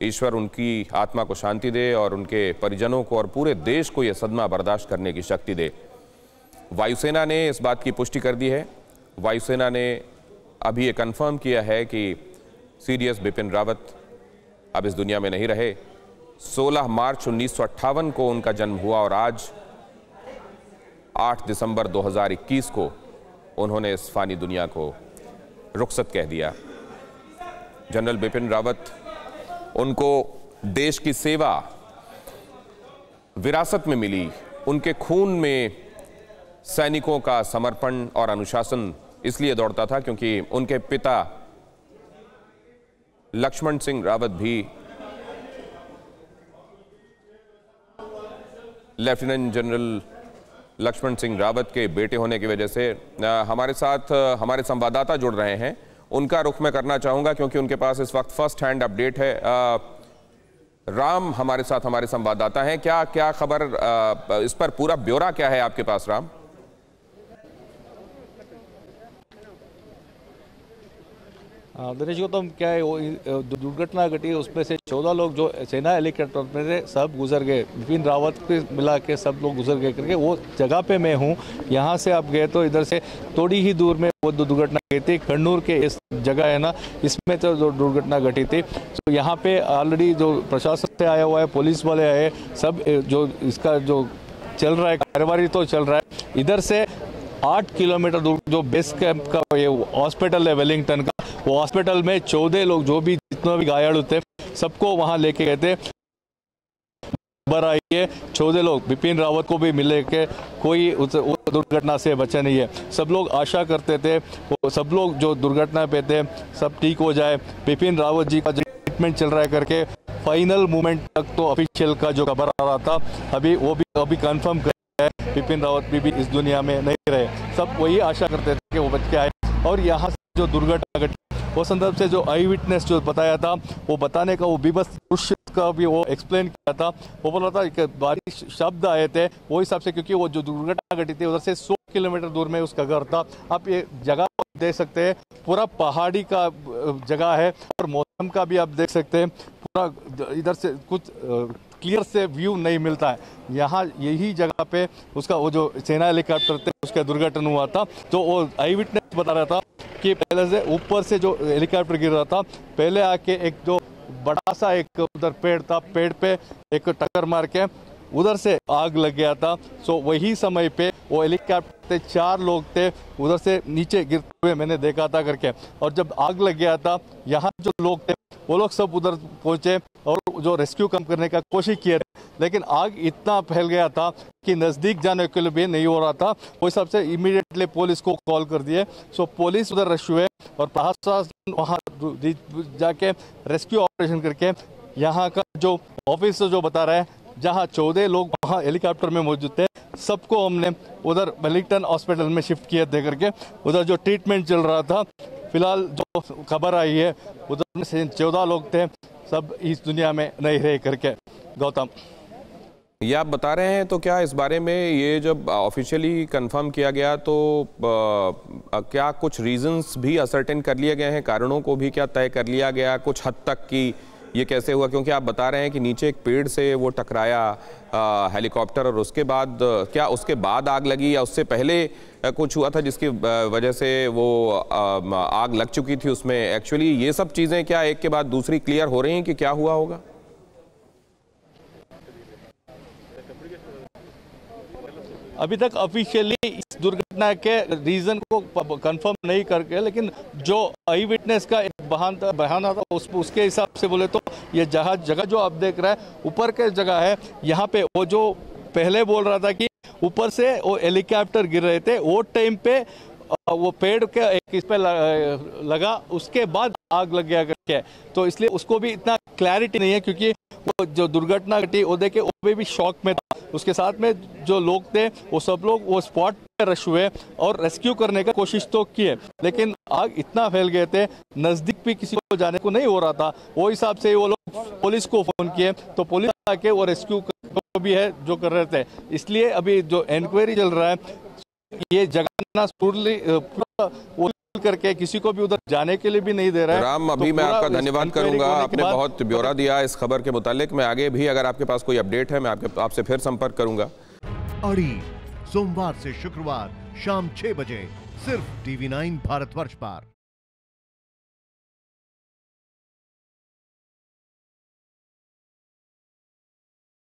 ईश्वर उनकी आत्मा को शांति दे और उनके परिजनों को और पूरे देश को यह सदमा बर्दाश्त करने की शक्ति दे। वायुसेना ने इस बात की पुष्टि कर दी है। वायुसेना ने अभी ये कंफर्म किया है कि सीडीएस बिपिन रावत अब इस दुनिया में नहीं रहे। 16 मार्च 1958 को उनका जन्म हुआ और आज 8 दिसंबर 2021 को उन्होंने इस फानी दुनिया को रुखसत कह दिया। जनरल बिपिन रावत, उनको देश की सेवा विरासत में मिली। उनके खून में सैनिकों का समर्पण और अनुशासन इसलिए दौड़ता था क्योंकि उनके पिता लक्ष्मण सिंह रावत भी लेफ्टिनेंट जनरल लक्ष्मण सिंह रावत के बेटे होने की वजह से हमारे साथ हमारे संवाददाता जुड़ रहे हैं। उनका रुख मैं करना चाहूंगा क्योंकि उनके पास इस वक्त फर्स्ट हैंड अपडेट है। राम हमारे साथ हमारे संवाददाता हैं। क्या क्या खबर, इस पर पूरा ब्यौरा क्या है आपके पास राम? दिनेश गौतम, क्या है वो दुर्घटना घटी उसमें से 14 लोग जो सेना हेलीकॉप्टर में से सब गुजर गए। बिपिन रावत के मिला के सब लोग गुजर गए करके वो जगह पे मैं हूँ। यहाँ से आप गए तो इधर से थोड़ी ही दूर में वो दुर्घटना घटी थी। खन्नूर के इस जगह है ना, इसमें तो जो दुर्घटना घटी थी। तो यहाँ पे ऑलरेडी जो प्रशासन से आया हुआ है, पुलिस वाले आए, सब जो इसका जो चल रहा है कार्यवाही तो चल रहा है। इधर से 8 किलोमीटर दूर जो बेस कैंप का ये हॉस्पिटल है वेलिंगटन का, वो हॉस्पिटल में 14 लोग जो भी जितने भी घायल थे सबको वहां लेके गए थे। खबर आई है 14 लोग बिपिन रावत को भी मिले के कोई उस दुर्घटना से बचा नहीं है। सब लोग आशा करते थे वो सब लोग जो दुर्घटना पे थे सब ठीक हो जाए। बिपिन रावत जी का जो ट्रीटमेंट चल रहा है करके फाइनल मूवमेंट तक तो ऑफिशियल का जो खबर आ रहा था अभी वो भी अभी कंफर्म कर बिपिन रावत भी इस दुनिया में नहीं रहे। सब वही आशा करते थे कि वो बच के आए। और यहाँ से जो दुर्घटना घटी वो संदर्भ से जो आई विटनेस जो बताया था वो बताने का वो विवश दृश्य का भी वो एक्सप्लेन किया था। वो बोल रहा था कि बारिश शब्द आए थे वो हिसाब से, क्योंकि वो जो दुर्घटना घटी थी उधर से 100 किलोमीटर दूर में उसका घर था। आप ये जगह देख सकते हैं, पूरा पहाड़ी का जगह है और मौसम का भी आप देख सकते हैं। पूरा इधर से कुछ क्लियर से व्यू नहीं मिलता है। यहाँ यही जगह पे उसका वो जो सेना हेलीकॉप्टर थे उसका दुर्घटना हुआ था। तो वो आई विटनेस बता रहा था कि पहले से ऊपर से जो हेलीकॉप्टर गिर रहा था, पहले आके एक जो बड़ा सा एक उधर पेड़ था, पेड़ पे एक टक्कर मार के उधर से आग लग गया था। सो वही समय पे वो हेलीकॉप्टर 4 लोग थे उधर से नीचे गिरते हुए मैंने देखा था करके। और जब आग लग गया था यहाँ जो लोग थे वो लोग सब उधर पहुंचे और जो रेस्क्यू कम करने का कोशिश किए, लेकिन आग इतना फैल गया था कि नज़दीक जाने के लिए भी नहीं हो रहा था। वो हिसाब से इमीडिएटली पुलिस को कॉल कर दिए। सो पुलिस उधर रश हुए और प्रशासन वहाँ जाके रेस्क्यू ऑपरेशन करके यहाँ का जो ऑफिसर जो बता रहे हैं जहाँ 14 लोग वहाँ हेलीकॉप्टर में मौजूद थे सबको हमने उधर वेलिंगटन हॉस्पिटल में शिफ्ट किया दे करके उधर जो ट्रीटमेंट चल रहा था। फिलहाल जो खबर आई है उधर से 14 लोग थे सब इस दुनिया में नहीं रहे करके। गौतम, ये आप बता रहे हैं, तो क्या इस बारे में ये जब ऑफिशियली कंफर्म किया गया तो क्या कुछ रीजंस भी असर्टेन कर लिए गए हैं, कारणों को भी क्या तय कर लिया गया कुछ हद तक कि ये कैसे हुआ? क्योंकि आप बता रहे हैं कि नीचे एक पेड़ से वो टकराया हेलीकॉप्टर और उसके बाद क्या उसके बाद आग लगी या उससे पहले कुछ हुआ था जिसकी वजह से वो आग लग चुकी थी उसमें? एक्चुअली ये सब चीज़ें क्या एक के बाद दूसरी क्लियर हो रही हैं कि क्या हुआ होगा? अभी तक ऑफिशियली इस दुर्घटना के रीजन को कंफर्म नहीं करके, लेकिन जो आई विटनेस का एक बहाना था उसके हिसाब से बोले तो ये जगह जो आप देख रहे हैं ऊपर के जगह है। यहाँ पे वो जो पहले बोल रहा था कि ऊपर से वो हेलीकॉप्टर गिर रहे थे वो टाइम पे वो पेड़ के एक इस पे लगा, उसके बाद आग लग गया करके। तो इसलिए उसको भी इतना क्लैरिटी नहीं है क्योंकि वो जो दुर्घटना घटी वो देखे वो भी शॉक में था। उसके साथ में जो लोग थे वो सब लोग वो स्पॉट पे रश हुए और रेस्क्यू करने का कोशिश तो किए, लेकिन आग इतना फैल गए थे नजदीक भी किसी को जाने को नहीं हो रहा था। वो हिसाब से वो लोग पुलिस को फोन किए तो पुलिस आके वो रेस्क्यू भी है जो कर रहे थे। इसलिए अभी जो इंक्वायरी चल रहा है ये जगह ना पूरा करके किसी को भी उधर जाने के लिए भी नहीं दे रहा है। राम, अभी तो मैं आपका धन्यवाद करूंगा, आपने बाद बहुत ब्यौरा दिया इस खबर के मुतालिक। मैं आगे भी अगर आपके पास कोई अपडेट है मैं आपसे फिर संपर्क करूंगा। अड़ी सोमवार से शुक्रवार शाम 6 बजे सिर्फ TV9 भारतवर्ष पर।